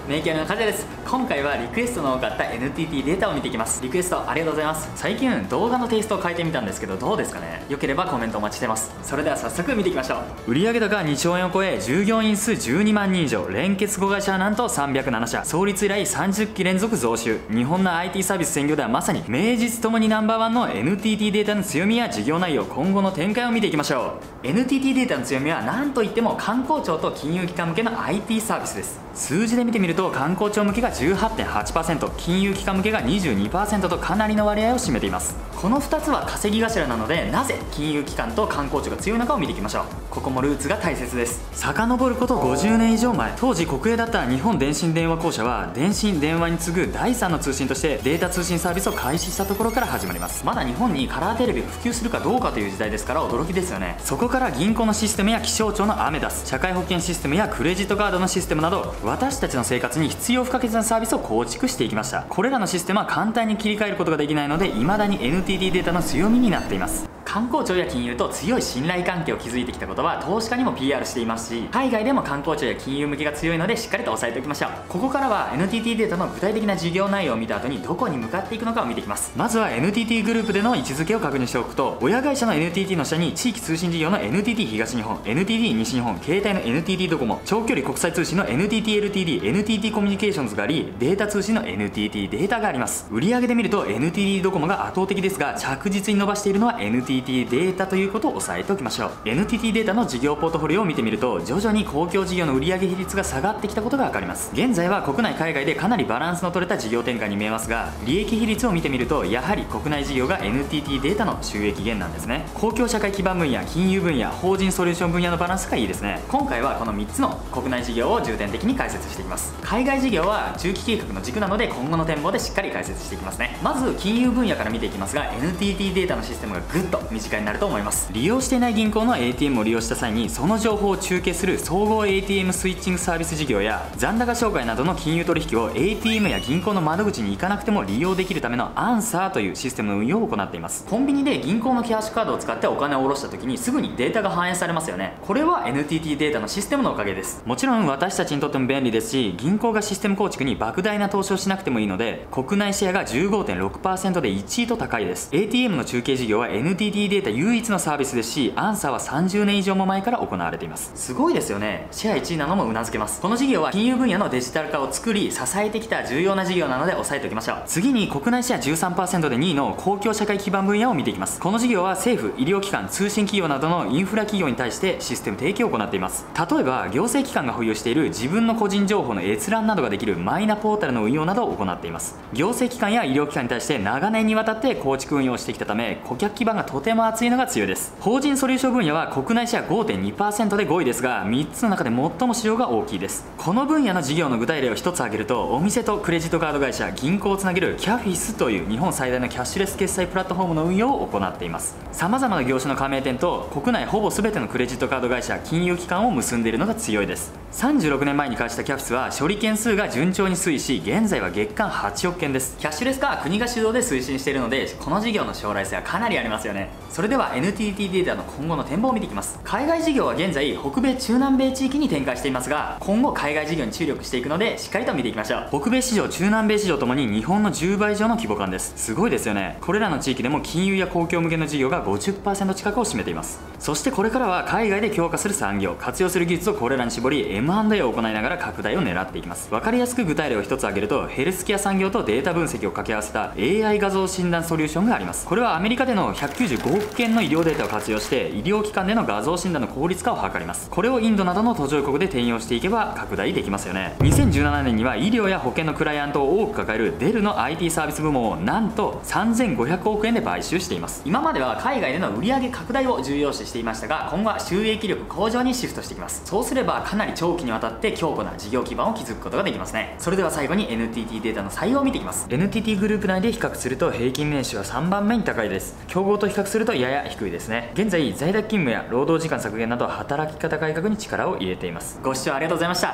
メイキャラのカジャです。今回はリクエストの多かった NTT データを見ていきます。リクエストありがとうございます。最近動画のテイストを変えてみたんですけど、どうですかね。良ければコメントお待ちしてます。それでは早速見ていきましょう。売上高2兆円を超え、従業員数12万人以上、連結子会社はなんと307社、創立以来30期連続増収。日本の IT サービス専業ではまさに名実ともにナンバーワンの NTT データの強みや事業内容、今後の展開を見ていきましょう。NTT データの強みは何といっても観光庁と金融機関向けの IT サービスです。数字で見てみると観光庁向けが 18.8%、 金融機関向けが 22% とかなりの割合を占めています。この2つは稼ぎ頭なので、なぜ金融機関と観光庁が強いのかを見ていきましょう。ここもルーツが大切です。遡ること50年以上前、当時国営だった日本電信電話公社は電信電話に次ぐ第3の通信としてデータ通信サービスを開始したところから始まります。まだ日本にカラーテレビが普及するかどうかという時代ですから驚きですよね。そこから銀行のシステムや気象庁のアメダス、社会保険システムやクレジットカードのシステムなど、私たちの生活に必要不可欠なサービスを構築していきました。これらのシステムは簡単に切り替えることができないので、未だに NTT データの強みになっています。観光庁や金融と強い信頼関係を築いてきたことは投資家にも PR していますし、海外でも観光庁や金融向けが強いのでしっかりと押さえておきましょう。ここからは NTT データの具体的な事業内容を見た後にどこに向かっていくのかを見ていきます。まずは NTT グループでの位置づけを確認しておくと、親会社の NTT の下に地域通信事業の NTT 東日本、 NTT 西日本、携帯の NTT ドコモ、長距離国際通信の NTT-LTD、 NTT コミュニケーションズがあり、データ通信の NTT データがあります。売上で見ると NTT ドコモが圧倒的ですが、着実に伸ばしているのは NTT データということを押さえておきましょう。 NTT データの事業ポートフォリオを見てみると、徐々に公共事業の売上比率が下がってきたことが分かります。現在は国内海外でかなりバランスの取れた事業展開に見えますが、利益比率を見てみるとやはり国内事業が NTT データの収益源なんですね。公共社会基盤分野、金融分野、法人ソリューション分野のバランスがいいですね。今回はこの3つの国内事業を重点的に解説していきます。海外事業は中期計画の軸なので、今後の展望でしっかり解説していきますね。まず金融分野から見ていきますが、 NTT データのシステムがぐっと身近になると思います。利用していない銀行の ATM を利用した際にその情報を中継する総合 ATM スイッチングサービス事業や、残高照会などの金融取引を ATM や銀行の窓口に行かなくても利用できるためのアンサーというシステムの運用を行っています。コンビニで銀行のキャッシュカードを使ってお金を下ろした時にすぐにデータが反映されますよね。これは NTT データのシステムのおかげです。もちろん私たちにとっても便利ですし、銀行がシステム構築に莫大な投資をしなくてもいいので、国内シェアが 15.6% で1位と高いです。 ATM の中継事業は NTT データ唯一のサービスですし、アンサーは30年以上も前から行われています。すごいですよね。シェア1位なのもうなずけます。この事業は金融分野のデジタル化を作り支えてきた重要な事業なので押さえておきましょう。次に国内シェア 13% で2位の公共社会基盤分野を見ていきます。この事業は政府、医療機関、通信企業などのインフラ企業に対してシステム提供を行っています。例えば行政機関が保有している自分の個人情報の閲覧などができるマイナポータルの運用などを行っています。行政機関や医療機関に対して長年にわたって構築運用してきたため、顧客基盤がとても厚いのが強いです。法人ソリューション分野は国内シェア 5.2% で5位ですが、3つの中で最も市場が大きいです。この分野の事業の具体例を1つ挙げると、お店とクレジットカード会社、銀行をつなげるキャフィスという日本最大のキャッシュレス決済プラットフォームの運用を行っています。様々な業種の加盟店と国内ほぼ全てのクレジットカード会社、金融機関を結んでいるのが強いです。36年前に開始したキャフィスは処理件数が順調に推移し、現在は月間8億件です。キャッシュレス化は国が主導で推進しているので、この事業の将来性はかなりありますよね。それでは NTT データの今後の展望を見ていきます。海外事業は現在北米中南米地域に展開していますが、今後海外事業に注力していくのでしっかりと見ていきましょう。北米市場、中南米市場ともに日本の10倍以上の規模感です。すごいですよね。これらの地域でも金融や公共向けの事業が 50% 近くを占めています。そしてこれからは海外で強化する産業、活用する技術をこれらに絞り M&A を行いながら拡大を狙っていきます。分かりやすく具体例を一つ挙げると、ヘルスケア産業とデータ分析を掛け合わせた AI 画像診断ソリューションがあります。これはアメリカでの195億件の医療データを活用して医療機関での画像診断の効率化を図ります。これをインドなどの途上国で転用していけば拡大できますよね。2017年には医療や保険のクライアントを多く抱えるデルの IT サービス部門をなんと3500億円で買収しています。今までは海外での売上拡大を重要視していましたが、今後は収益力向上にシフトしていきます。そうすればかなり長期にわたって強固な事業基盤を築くことができますね。それでは最後に NTT データの採用を見ていきます。 NTT グループ内で比較すると平均年収は3番目に高いです。競合と比較するとやや低いですね。現在在宅勤務や労働時間削減など働き方改革に力を入れています。ご視聴ありがとうございました。